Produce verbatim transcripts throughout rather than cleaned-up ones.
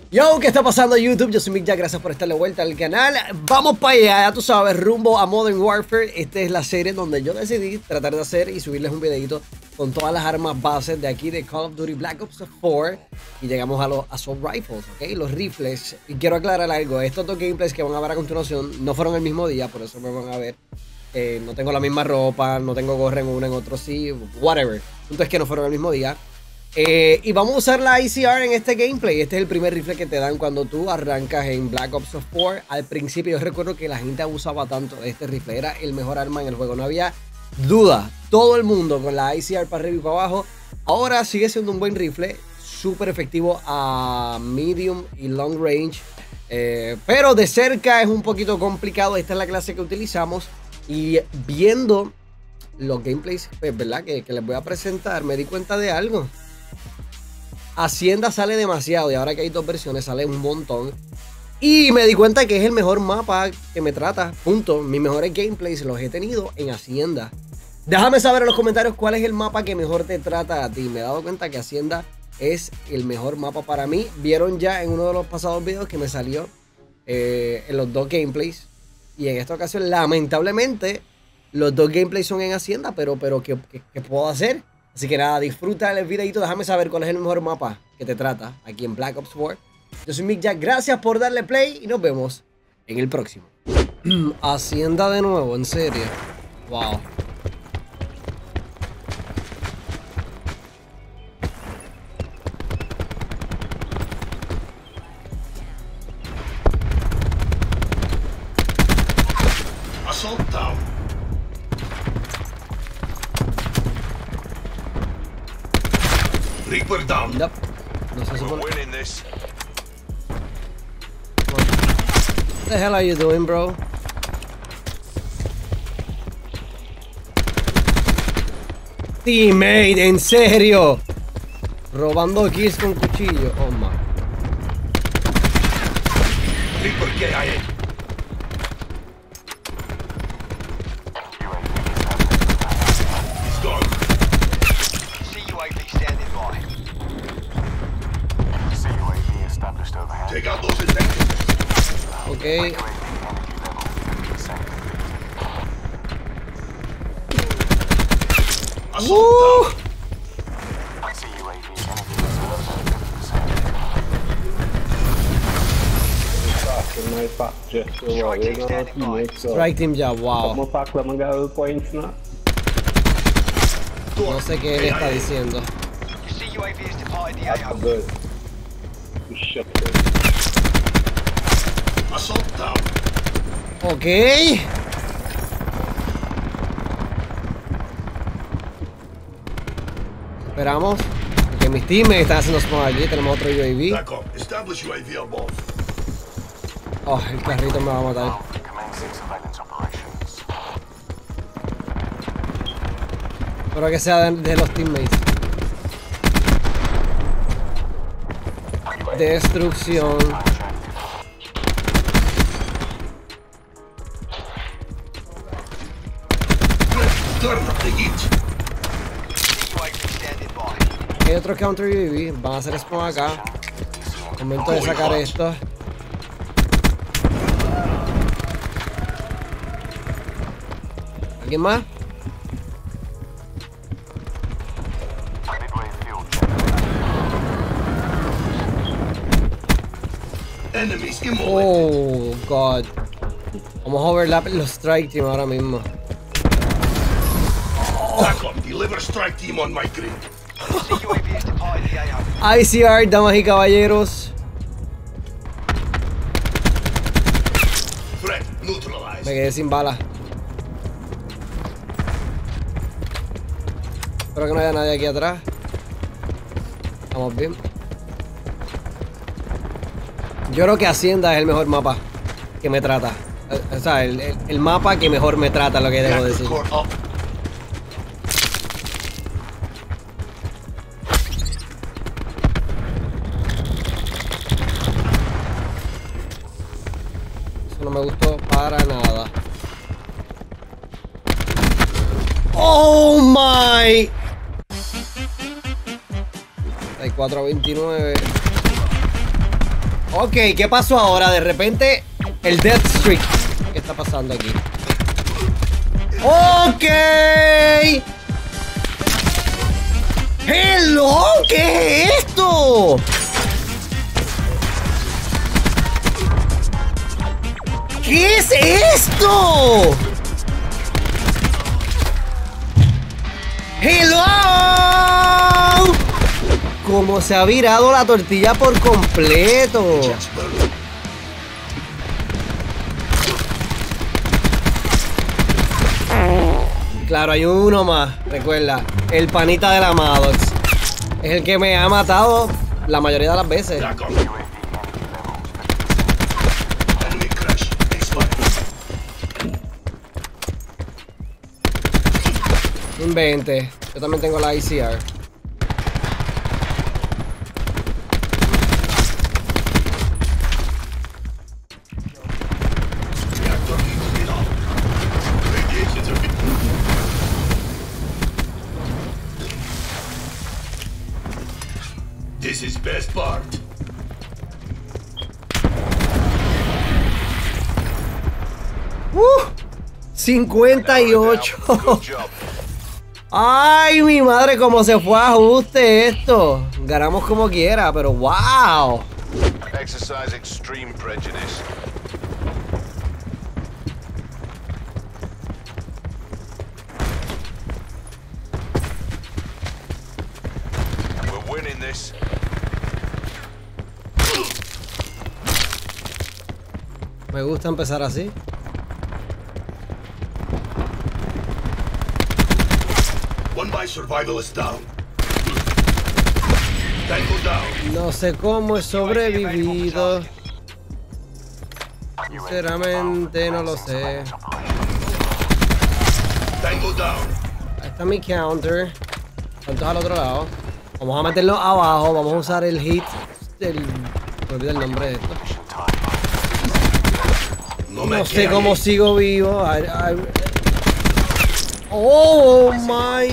Yo, ¿qué está pasando YouTube? Yo soy Mick Jack, gracias por estar de vuelta al canal. Vamos para allá, ya tú sabes, rumbo a Modern Warfare. Esta es la serie donde yo decidí tratar de hacer y subirles un videito con todas las armas bases de aquí de Call of Duty Black Ops cuatro. Y llegamos a los Assault Rifles, ¿ok? Los rifles. Y quiero aclarar algo, estos dos gameplays que van a ver a continuación no fueron el mismo día, por eso me van a ver. Eh, no tengo la misma ropa, no tengo gorra en uno, en otro sí, whatever. El punto es que no fueron el mismo día. Eh, y vamos a usar la I C R en este gameplay. Este es el primer rifle que te dan cuando tú arrancas en Black Ops cuatro. Al principio yo recuerdo que la gente abusaba tanto de este rifle. Era el mejor arma en el juego, no había duda. Todo el mundo con la I C R para arriba y para abajo. Ahora sigue siendo un buen rifle, súper efectivo a medium y long range, eh, pero de cerca es un poquito complicado. Esta es la clase que utilizamos. Y viendo los gameplays, pues, ¿verdad? Que, que les voy a presentar, me di cuenta de algo. Hacienda sale demasiado y ahora que hay dos versiones sale un montón. Y me di cuenta que es el mejor mapa que me trata. Punto. Mis mejores gameplays los he tenido en Hacienda. Déjame saber en los comentarios cuál es el mapa que mejor te trata a ti. Me he dado cuenta que Hacienda es el mejor mapa para mí. Vieron ya en uno de los pasados videos que me salió eh, en los dos gameplays. Y en esta ocasión, lamentablemente, los dos gameplays son en Hacienda. Pero, pero ¿qué, qué, qué puedo hacer? Así que nada, disfruta el videito, déjame saber cuál es el mejor mapa que te trata aquí en Black Ops cuatro. Yo soy Mick Jack, gracias por darle play y nos vemos en el próximo. Hacienda de nuevo, en serio. Wow. Assault down. Reaper down. Yep. No se supone. We're winning this. What the hell are you doing, bro? Teammate, en serio. Robando kills con cuchillo. Oh my. Reaper K I A. He's gone. C U A V standing by. C U A V established overhead. Take out those infected. Ok. Assault Uh. down. C U A V Strike team ya, wow. Vamos para Clemangal points na. No sé qué él está diciendo. C U A V has departed the A O. Good. Shut Assault down. Ok. Esperamos. Que mis teammates están haciendo spawn aquí. Tenemos otro U A V. Back up. Establish U A V above. Oh, el carrito me va a matar. Commencing surveillance operations. Espero que sea de, de los teammates. Destrucción. Turn up the heat. C U A V standing by. Hay otro counter U A V. Van a hacer spawn acá. Momento de sacar esto. ¿Alguien más? Midway field check. Enemies immobile. Oh, God. Vamos a overlap los strike team ahora mismo. Back up. Deliver strike team on my grid. C U A V has departed the A O. I C R, damas y caballeros. Threat neutralized. Me quedé sin balas. Espero que no haya nadie aquí atrás. Estamos bien. Yo creo que Hacienda es el mejor mapa que me trata. O sea, el, el, el mapa que mejor me trata, lo que debo Reactor decir. core up. Eso no me gustó para nada. ¡Oh, my! treinta y cuatro a veintinueve. Ok, ¿qué pasó ahora? De repente, el Death Streak. ¿Qué está pasando aquí? Ok. Hello, ¿qué es esto? ¿Qué es esto? Hello. ¿Cómo se ha virado la tortilla por completo? Claro, hay uno más, recuerda, el panita de la Maddox. Es el que me ha matado la mayoría de las veces. Enemy crash. Expired. Un veinte. Yo también tengo la I C R. Reactor heated up. Radiations are bit- This is best part. ¡Uh! cincuenta y ocho. Good job. Ay, mi madre, cómo se fue a ajuste esto. Ganamos como quiera, pero wow. Exercise extreme prejudice. We're winning this. Me gusta empezar así. One by survivalist down. Tango down. No sé cómo he sobrevivido. Sinceramente no lo sé. Tango down. Ahí está mi counter. ¿Cuántos al otro lado? Vamos a meterlo abajo. Vamos a usar el hit. El... Me olvidé el nombre de esto. No me No sé queda cómo ahí. sigo vivo. I- I- Oh my.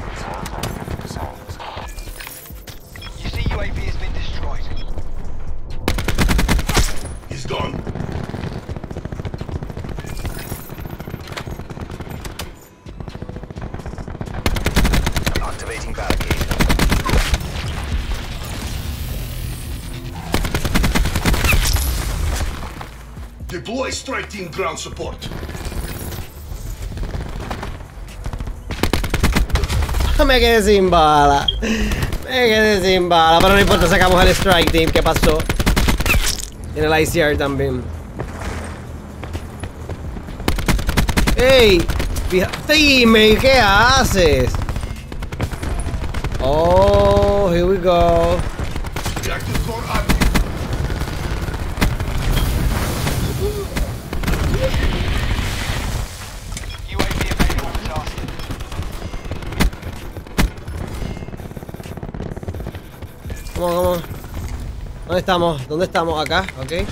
You see U A V has been destroyed. He's gone. Activating barricade. Deploy strike team ground support. Me quedé sin bala. Me quedé sin bala. Pero no importa, sacamos el strike team. ¿Qué pasó? En el I C R también. ¡Ey! Fija- Dime, ¿qué haces? Oh, here we go. Reactor core active. U A V available for tasking. Vamos, vamos. ¿Dónde estamos? ¿Dónde estamos? Acá, ok.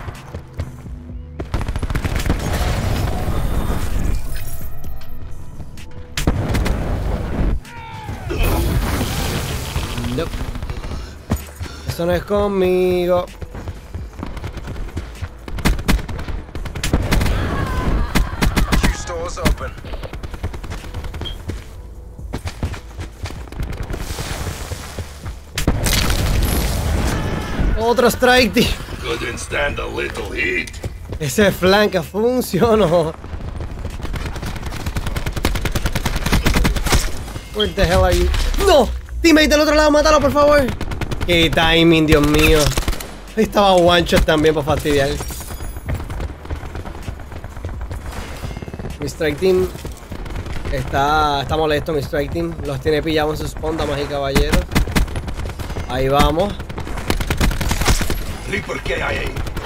Nope. Eso no es conmigo. Q stores open. Otro strike team. Couldn't stand a little heat. Ese flanca funcionó. Where the hell are you? ¡No! Teammate del otro lado, mátalo por favor. Qué timing, Dios mío. Estaba one shot también para fastidiar. Mi strike team está, está molesto, mi strike team. Los tiene pillados en sus spawn, damas y caballeros. Ahí vamos. Reaper K I A.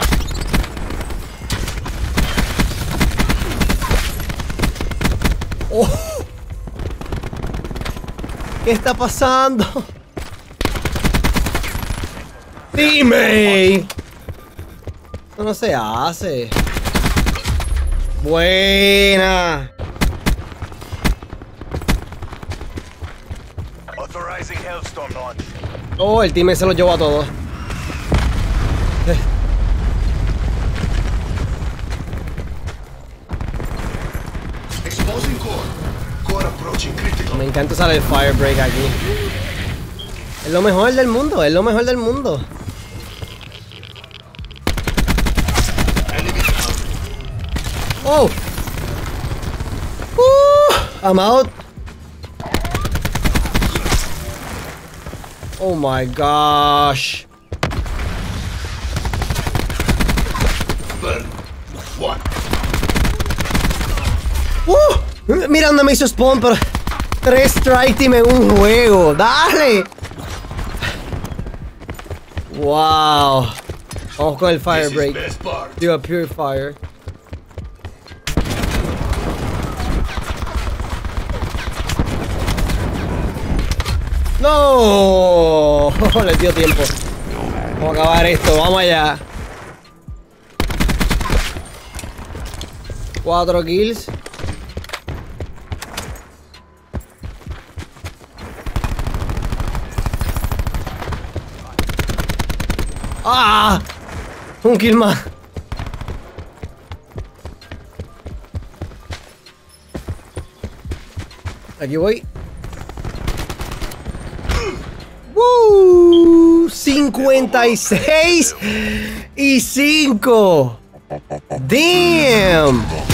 Oh. ¿Qué está pasando? Dime. Eso no se hace. Buena. Authorizing Hellstorm launch. Oh, el team se los llevó a todos. Exposing core. Core approaching critical. Me encanta usar el fire break aquí. Es lo mejor del mundo, es lo mejor del mundo. Enemy down. Oh. Uh, I'm out. Oh my gosh. Burn. One. Uh, mira dónde me hizo spawn, pero tres strike team en un juego. Dale. Wow. Vamos con el fire This is break. best part. Digo, purifier. No. Les dio tiempo. Vamos a acabar esto. Vamos allá. Cuatro kills. ¡Ah! Un kill más. Aquí voy. ¡Woo! cincuenta y seis y cinco. Damn.